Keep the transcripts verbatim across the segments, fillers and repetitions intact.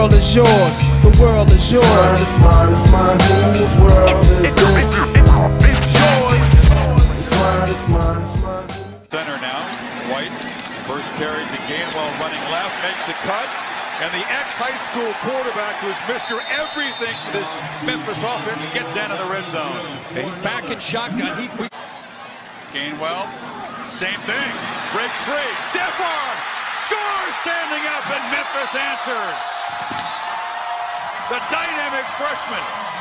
world is yours. The world is yours. It's mine, it's mine, it's mine. Whose world is this? It's yours. It's mine, it's mine, it's mine. Center now. White. First carry to Gainwell running left. Makes a cut. And the ex-high school quarterback who's Mister Everything for this Memphis offense gets down to the red zone. He's back in shotgun. He, we... Gainwell, same thing. Breaks free. Stiff arm. Scores standing up, and Memphis answers. The dynamic freshman.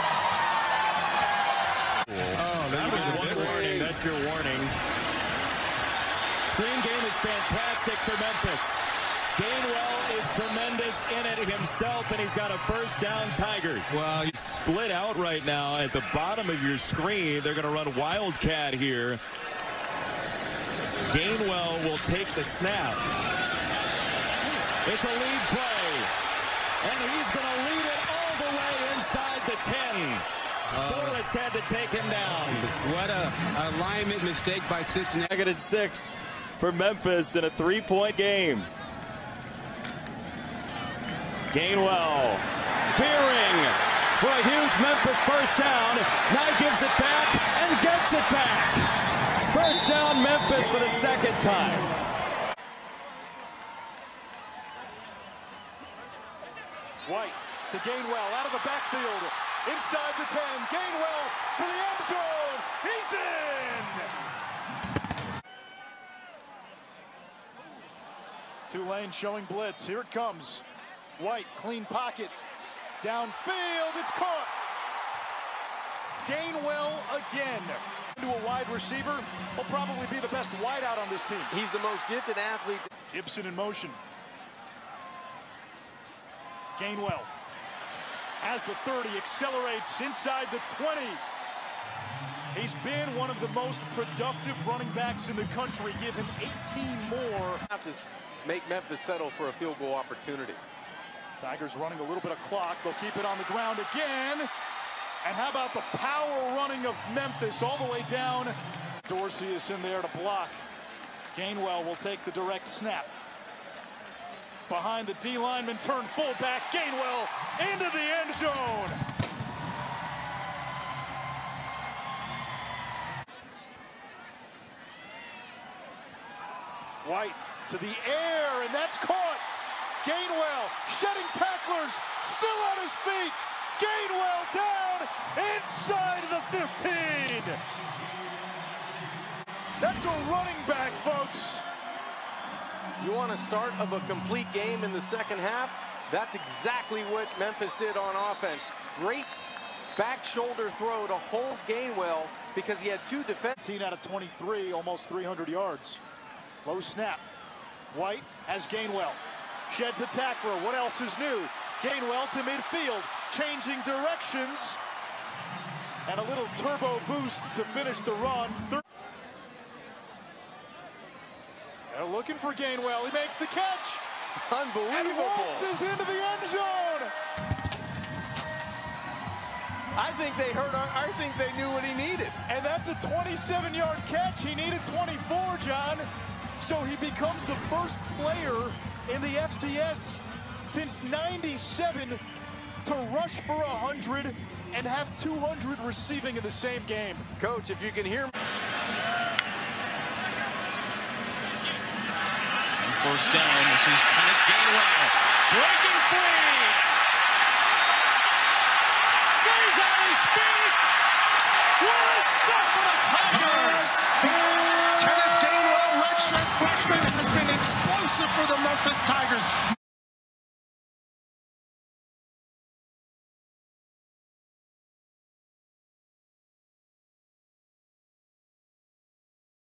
Oh, that was a good warning. That's your warning. Screen game is fantastic for Memphis. Gainwell is tremendous in it himself, and he's got a first down, Tigers. Well, he's split out right now at the bottom of your screen. They're going to run Wildcat here. Gainwell will take the snap. It's a lead play, and he's going to lead it all the way inside the ten. Uh, Forrest had to take him down. What a alignment mistake by Cincinnati. Negative six for Memphis in a three-point game. Gainwell fearing for a huge Memphis first down. Now gives it back and gets it back. First down Memphis for the second time. White to Gainwell out of the backfield. Inside the ten. Gainwell for the end zone. He's in. Tulane showing blitz. Here it comes. White, clean pocket. Downfield, it's caught. Gainwell again. To a wide receiver. He'll probably be the best wideout on this team. He's the most gifted athlete. Gibson in motion. Gainwell has the thirty, accelerates inside the twenty. He's been one of the most productive running backs in the country. Give him eighteen more. Have to make Memphis settle for a field goal opportunity. Tigers running a little bit of clock. They'll keep it on the ground again. And how about the power running of Memphis all the way down? Dorsey is in there to block. Gainwell will take the direct snap. Behind the D lineman, turn fullback. Gainwell into the end zone. White to the air, and that's caught. Gainwell shedding tacklers, still on his feet. Gainwell down inside the fifteen. That's a running back, folks. You want a start of a complete game in the second half? That's exactly what Memphis did on offense. Great back shoulder throw to hold Gainwell because he had two defense. eighteen out of twenty-three, almost three hundred yards. Low snap. White has Gainwell. Sheds a tackler. What else is new? Gainwell to midfield, changing directions. And a little turbo boost to finish the run. They're looking for Gainwell. He makes the catch. Unbelievable. And he waltzes into the end zone. I think they heard our, I think they knew what he needed. And that's a twenty-seven yard catch. He needed twenty-four, John. So he becomes the first player in the F B S since ninety-seven to rush for one hundred and have two hundred receiving in the same game. Coach, if you can hear me. First down, this is Kenneth Gainwell. Breaking free. Stays on his feet. What a stop for the Tigers. Kenneth Gainwell, redshirt freshman, has been explosive for the Memphis Tigers.